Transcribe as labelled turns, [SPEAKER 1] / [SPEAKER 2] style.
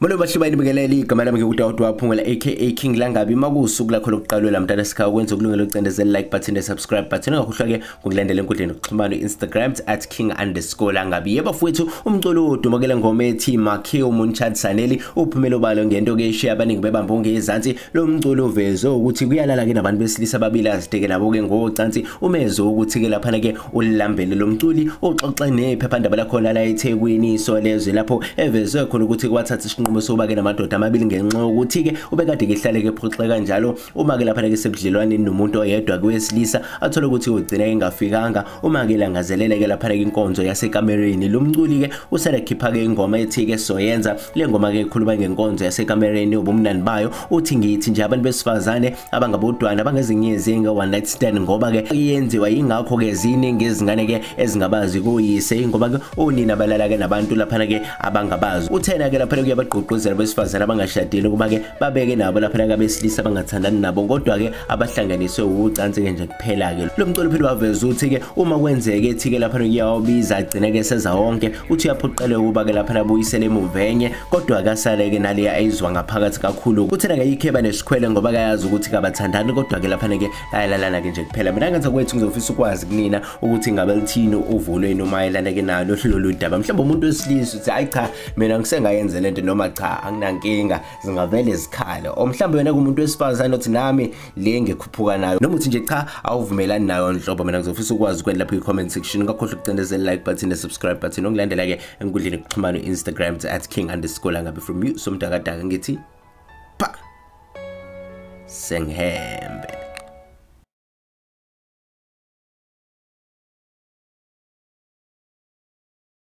[SPEAKER 1] Molo bashibani bekeleli igama lami ngikuDawud waphungula aka King Langabi makusuku lakho lokuqalwe la mntana sikhawu kwenza ukulungela ucindezela like button subscribe button ungakhohlwa ke ngokulandela enkundleni yokuxhumana Instagram @king_langabi yeba futhi umculi odumukela ngoma ethi Makhe umunchad saneli uphumelo balo ngento ke share abaningi bebamba ngezansi lo mculi uveze ukuthi kuyalala ke nabantu besilisa ababili azideke nabo ke ngocansi umezo ukuthi ke lapha ke ulambele lo mculi oxoxe nephephandaba lakhona la eThekwini isolezwe lapho eveze khona ukuthi kwathatha isinqumo soba ke namadoda amabili ngenxa ukuthi ke ubekade kehlale ke phoxeka kanjalo uma ke lapha ke sebudlelwane nomuntu oyedwa kwesilisa athola ukuthi ugcina engafikanga uma ke langazelele ke lapha ke inkonzo yasekamereni lo mculi ke usele khipha ke ingoma ethi ke soyenza le ngoma ke ikhuluma ngenkonzo yasekamereni ubumnandi bayo uthi ngithi nje abantu besifazane abangabodwana abangezinyezi nge one night stand ngoba ke iyenziwa ingakho ke ziningi izingane ke ezingabazi kuyise ngoba ke unina balala ke nabantu lapha ke abangabazi uthena ke lapha ke yabagqugquzela besifazane abangashadile kuba ke babeke nabo lapha ke abesilisa abangathandani nabo kodwa ke abahlanganiswe ucansi ke nje kuphela ke lo mculi phela waveza uthi ke uma kwenzeke ethi ke lapha kuyawabiza agcina ke seza wonke uthi uyaphoqelwe kuba ke lapha abuyisele emuvenye kodwa akasale ke naliya ayizwa ngaphakathi kakhulu uthena ke ikheba nesikhwele ngoba kayazi ukuthi kabathandani kodwa ke lapha ke ayilalana ke nje kuphela mina ngathi kwethu ngizofisa ukwazi kunina ukuthi ngabe lithini uvulwe noma ayilana ke nalo hlolo ludaba mhlawumbe umuntu wesilisa uthi hayi cha mina ngisengayenze lento noma cha anginankinga zingavele izikhalo omhlawumbe wena kumuntu wesifazane othi nami le ngekhuphuka nayo noma uthi nje cha awuvumelani nayo nhlobo mina ngizofisa ukwazi ukwenza lapha i-comment section ungakhohlwa ukucindezela like button subscribe button ongilandela ke enkundleni yokuxhumana Instagram @king_langabi from you somdakadaka ngithi pa senghembe.